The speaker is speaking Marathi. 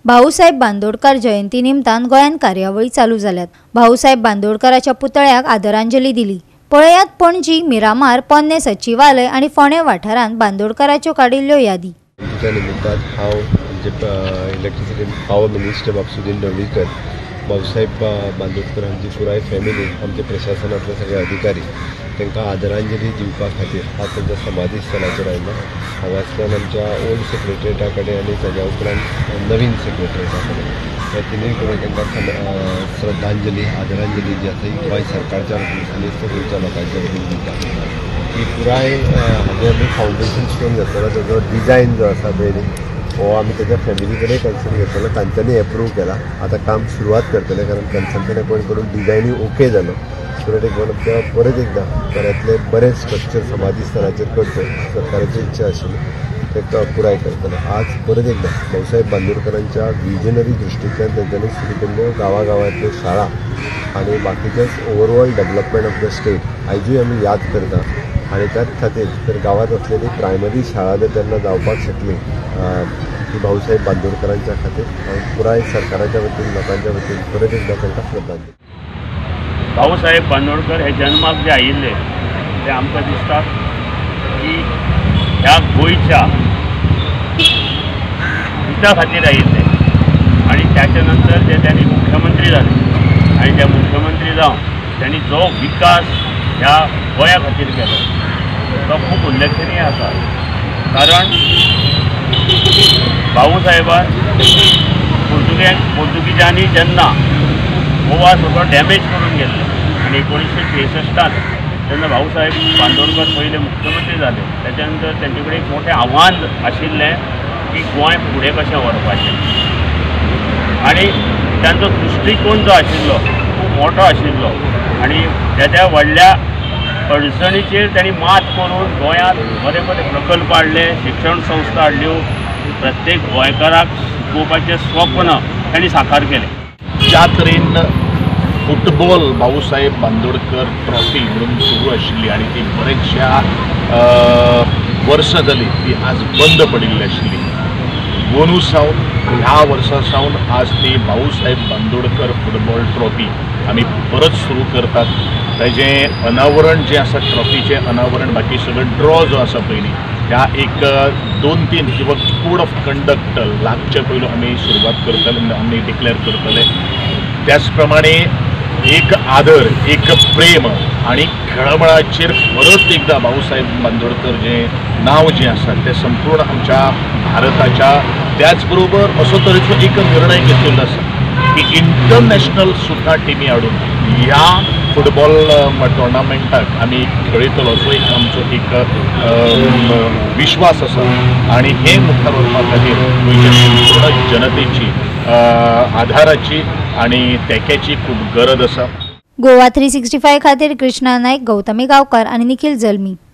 भाऊसाहेब बांदोडकर जयंती निमतान गोंयान कार्यावळी चालू जाल्यात। भाऊसाहेब बांदोडकराच्या पुतळ्याक आदरांजली दिली। पळयात पणजी, मिरामार, पोन्ने सचिवालय आणि फोंडे वाठारांत बांदोडकराच्यो काडिल्ल्यो यादी। त्या निमित्तान हांव electricity power minister Babsudin Dhavalikar, Bhausaheb Bandodkar हांची पुराय फॅमिली, आमचे प्रशासनातले सगळे अधिकारी तांकां आदरांजली दिवपा खातीर आज तांच्या समाधी स्थळाचेर आयला। हांगासरल्यान आमच्या ओल्ड सेक्रेटरिएटा कडेन आनी ताज्या उपरांत नवीन सेक्रेटरिएटा कडेन ह्या तिनूय कडेन तांकां श्रद्धांजली, आदरांजली जी आसा ही गोंय सरकारच्या वतीन आनी गोंयच्या लोकांच्या वतीन दिता। ही पुराय हाजें आमी फावंडेशन स्टोन घेतलो, ताजो डिजायन जो आसा पळय हो आमी ताज्या फॅमिली कडेन कन्सल्ट घेतलो, तांच्यांनी एप्रूव केला। आतां काम सुरवात करतले कारण कन्सल्टंट अपॉयंट करून डिजायनूय ओके जालो। सो परत एकदां बऱ्यांतले बरे स्ट्रक्चर समाधी स्थळाचेर करचें सरकाराची इच्छा आशिल्ली, ताका पुराय करतले। आज परत एकदां भाऊसाहेब बांदोडकरांच्या विजनरी दृश्टींतल्यान तांच्यांनी सुरू केल्ल्यो गांवागांवांतल्यो शाळा आनी बाकीचेच overall development of the state आयजूय आमी याद करता। आनी त्याच खातीर तर गांवांत असलेली प्रायमरी शाळा जर तेन्ना जावपाक शकली ती भाऊसाहेब बांदोडकरांच्या खातीर पुराय सरकाराच्या वतीन लोकांच्या वतीन परत एकदां तांकां श्रद्धांजली। भाऊसाहेब बांदोडकर हे जन्माक जे आयिल्ले ते आमकां दिसता की ह्या गोंयच्या हिता खातीर आयिल्ले आनी त्याच्या नंतर जे त्यांनी मुख्यमंत्री जाले आनी त्या मुख्यमंत्री जावन त्यांनी जो विकास ह्या गोंया खातीर केलो तो खूब उल्लेखनीय आसा। कारण भाऊसाहेबान पोर्तुगीजांनी जेन्ना गोवा सगळो डॅमेज करून गेल्लो आनी 1963 जेन्ना भाऊसाहेब बांदोडकर पयले मुख्यमंत्री जाले त्याच्या नंतर तेंचे कडेन एक मोठें आव्हान आशिल्लें की गोंय फुडें कशें व्हरपाचें आनी तांचो दृश्टीकोन जो आशिल्लो खूब मोठो आशिल्लो आनी त्या व्हडल्या अडचणीचेर त्यांनी मात करून गोंयांत बरे बरे प्रकल्प हाडले, शिक्षण संस्था हाडल्यो, प्रत्येक गोंयकाराक शिकोवपाचें स्वप्न त्यांनी साकार केलें। ज्या तरेन फुटबॉल भाऊसाहेब बांदोडकर ट्रॉफी म्हणून सुरू आशिल्ली आनी ती बरेचशा वर्सां जाली ती आज बंद पडिल्ली आशिल्ली। अंदू सावन ह्या वर्सा सावन आज ती भाऊसाहेब बांदोडकर फुटबॉल ट्रॉफी आमी परत सुरू करतात। ताजें अनावरण जें आसा ट्रॉफीचें अनावरण बाकी सगळं ड्रॉ जो आसा पयलीं त्या एक 2-3 किंवा कोड ऑफ कंडक्ट लागचे पयलो आमी सुरवात करतले, आमी डिक्लेअर करतले। त्याच प्रमाणे एक आदर, एक प्रेम आनी खेळमळाचेर परत एकदा भाऊसाहेब बांदोडकर जें नांव जें आसा तें संपूर्ण आमच्या भारताच्या त्याच बरोबर असो तरेचो एक निर्णय घेतिल्लो आसा की इंटरनॅशनल सुद्धा टिमी हाडून ह्या फुटबॉल टोर्नामेंटाक आमी खेळयतलो असो एक आमचो एक विश्वास आसा आनी हे मुखार व्हरपा खातीर गोंयच्या संपूर्ण जनतेची आधाराची आनी तेक्याची खूब गरज आसा। गोवा 365 खातीर कृष्णा नायक, गौतमी गांवकार आनी निखिल जल्मी।